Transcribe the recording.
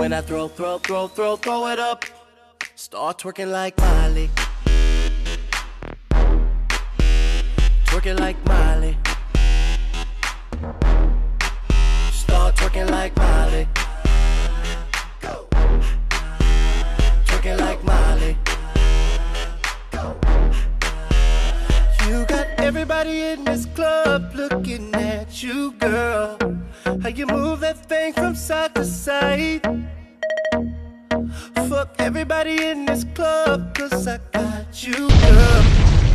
when I throw it up. Start twerking like Miley. Twerking like Miley. Start twerking like Miley. Go. Twerking like Miley. Go. You got everybody in this club looking at you, girl. How you move that thing from side to side. Fuck everybody in this club, 'cause I got you, girl.